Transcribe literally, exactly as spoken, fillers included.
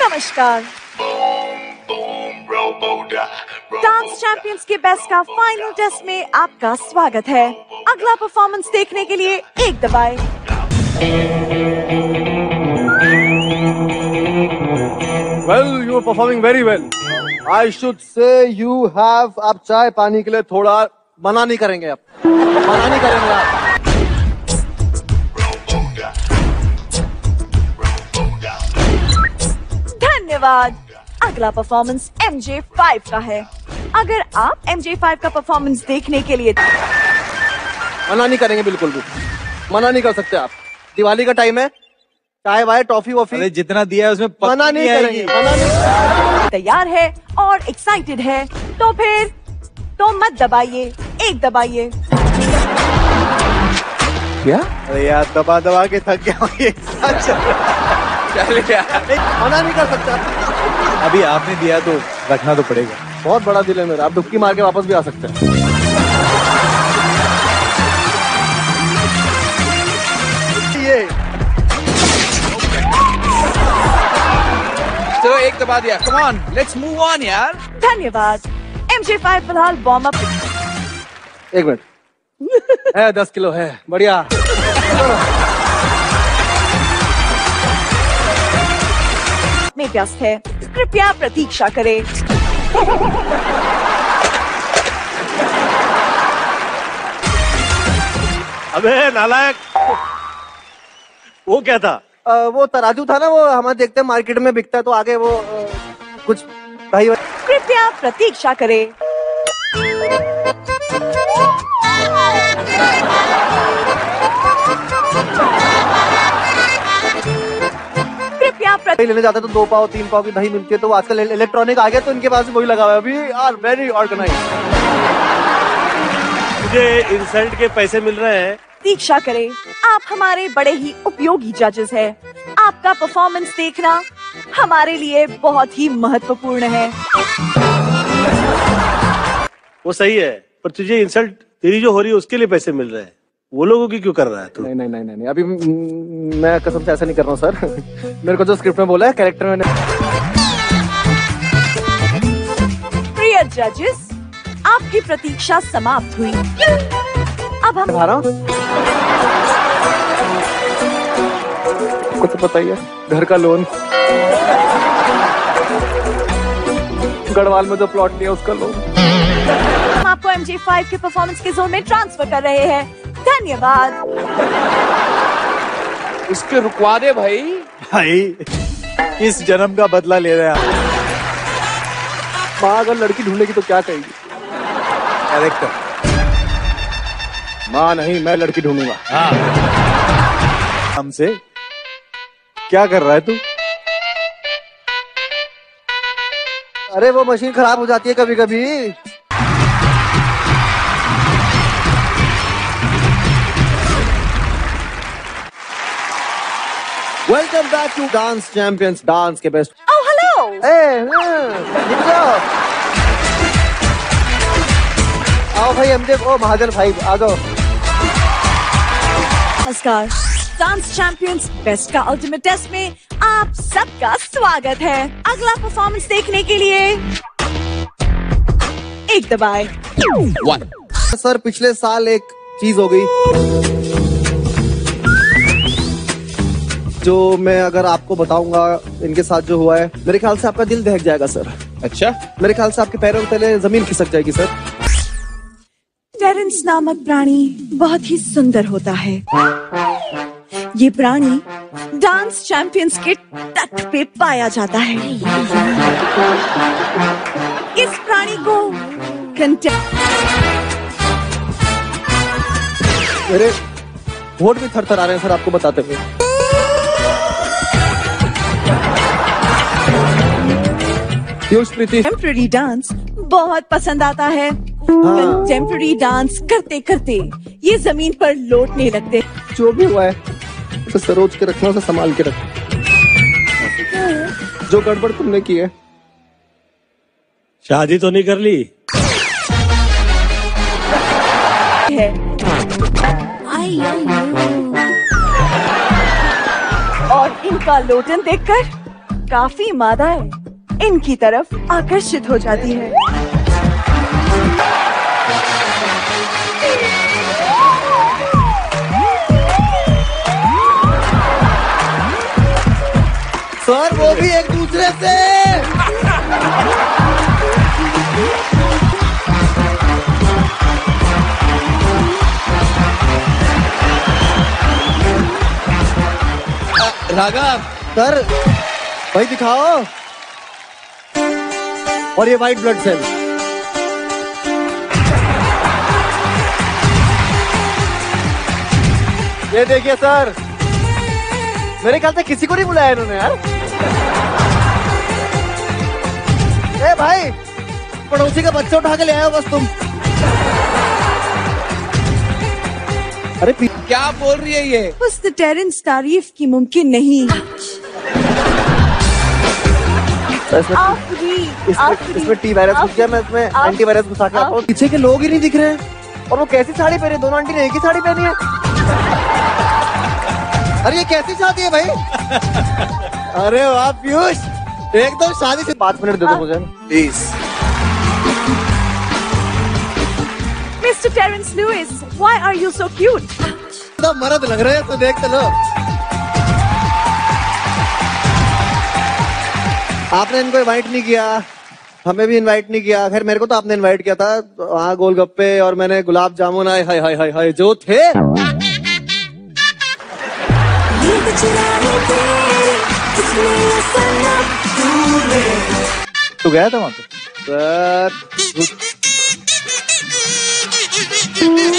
नमस्कार। Dance champions के best का फाइनल टेस्ट में आपका स्वागत है। अगला परफॉर्मेंस देखने के लिए एक दबाएं। Well, you are performing very well. I should say you have आप चाय पानी के लिए थोड़ा मना नहीं करेंगे आप मना नहीं करेंगे आप धन्यवाद। अगला परफॉर्मेंस एम जे फाइव का है। अगर आप एम जे फाइव का परफॉर्मेंस देखने के लिए मना नहीं करेंगे, बिल्कुल भी मना नहीं कर सकते आप। दिवाली का टाइम है, चाय वाय टॉफी वॉफी जितना दिया है उसमें मना नहीं करेंगे, मना नहीं। तैयार है और एक्साइटेड है तो फिर तो मत दबाइए, एक दबाइए। क्या? अरे यार दबा दबा के थक गया ये। मना नहीं कर सकता। अभी आपने दिया तो रखना तो पड़ेगा। बहुत बड़ा दिल है मेरा, आप डुबकी मार के वापस भी आ सकते हैं। ये चलो एक दबा दिया। Come on, let's move on यार। धन्यवाद। एम जे फाइव फिलहाल वार्म अप। एक मिनट है, दस किलो है, बढ़िया। में व्यस्त है, कृपया प्रतीक्षा करें। अबे नालायक, वो क्या था? आ, वो तराजू था ना, वो हमारे देखते हैं मार्केट में बिकता है, तो आगे वो आ, कुछ भाई। कृपया प्रतीक्षा करें। लेने जाते तो दो पाव तीन पाव की दही मिलती है, तो आजकल इलेक्ट्रॉनिक आ गया तो इनके पास वही लगा हुआ है। अभी आर वेरी ऑर्गेनाइज्ड। मुझे इंसल्ट के पैसे मिल रहे हैं। प्रतीक्षा करें, आप हमारे बड़े ही उपयोगी जजेस हैं। आपका परफॉर्मेंस देखना हमारे लिए बहुत ही महत्वपूर्ण है। वो सही है, पर तुझे इंसल्ट तेरी जो हो रही है उसके लिए पैसे मिल रहे हैं, वो लोगों की क्यों कर रहा है तू? नहीं नहीं नहीं नहीं, अभी मैं कसम से ऐसा नहीं कर रहा हूँ सर। मेरे को जो स्क्रिप्ट में बोला है कैरेक्टर में। प्रिय जजेस, आपकी प्रतीक्षा समाप्त हुई। अब हम रहा हूँ, आपको तो पता ही है, घर का लोन, गढ़वाल में जो प्लॉट लिया उसका लोन। हम आपको एम जे फाइव के परफॉर्मेंस के जोन में ट्रांसफर कर रहे हैं। धन्यवाद। उसके रुकवा दे भाई। भाई इस जन्म का बदला ले रहे हैं। माँ अगर लड़की ढूंढेगी तो क्या कहेगी? कैरेक्टर। माँ नहीं, मैं लड़की ढूंढूंगा। हाँ। हमसे क्या कर रहा है तू? अरे वो मशीन खराब हो जाती है कभी कभी। Welcome back to dance champions, dance के बेस्ट। Oh hello. आओ भाई एमजे, ओ महाजन भाई आ जाओ। नमस्कार। डांस चैंपियंस बेस्ट का अल्टीमेट टेस्ट में आप सबका स्वागत है। अगला परफॉर्मेंस देखने के लिए एक दबाएं। वन। सर पिछले साल एक चीज हो गई जो मैं अगर आपको बताऊंगा इनके साथ जो हुआ है, मेरे ख्याल से आपका दिल दहक जाएगा सर। अच्छा? मेरे ख्याल से आपके पैरों के तले जमीन खिसक जाएगी सर। टेरेंस नामक प्राणी बहुत ही सुंदर होता है। ये प्राणी डांस चैंपियंस के तट पे पाया जाता है। इस प्राणी को कंटेंट मेरे होठ भी थरथर आ रहे हैं सर आपको बताते हुए। कंटेम्प्रेरी डांस बहुत पसंद आता है। कंटेम्प्रेरी डांस करते करते ये जमीन पर लौटने लगते। जो भी हुआ है उसे सरोज के रखना, उसे संभाल के रखना। जो गड़बड़ तुमने की है। शादी तो नहीं कर ली है। और इनका लोटन देखकर काफी मादाएं इनकी तरफ आकर्षित हो जाती है। सर वो भी एक दूसरे से। राघव सर भाई दिखाओ। और ये व्हाइट ब्लड सेल। ये देखिए सर, मेरे ख्याल से किसी को नहीं बुलाया इन्होंने यार। ए भाई, पड़ोसी का बच्चा उठा के ले आया बस तुम। अरे क्या बोल रही है ये? हुस्न टेरेंस तारीफ की मुमकिन नहीं। आखिरी, इसमें आखिरी, इसमें टी वायरस घुस गया, मैं इसमें एंटी वायरस घुसा के आता हूँ। पीछे के लोग ही नहीं दिख रहे हैं। और वो कैसी साड़ी पहनी? दोनों आंटी ने एक ही साड़ी पहनी है। अरे ये कैसी शादी है भाई? अरे वाह पीयूष, एकदम शादी से। पाँच मिनट दे दो मुझे please. Mister Terence Lewis, why are you so cute? तो मर्द लग रहे हैं तो देख तो लो। आपने इनको इनवाइट नहीं किया, हमें भी इनवाइट नहीं किया। खैर मेरे को तो आपने इनवाइट किया था। वहाँ गोलगप्पे और मैंने गुलाब जामुन आए हाय हाय हाय हाय जो थे। तू गया था वहाँ पे? सर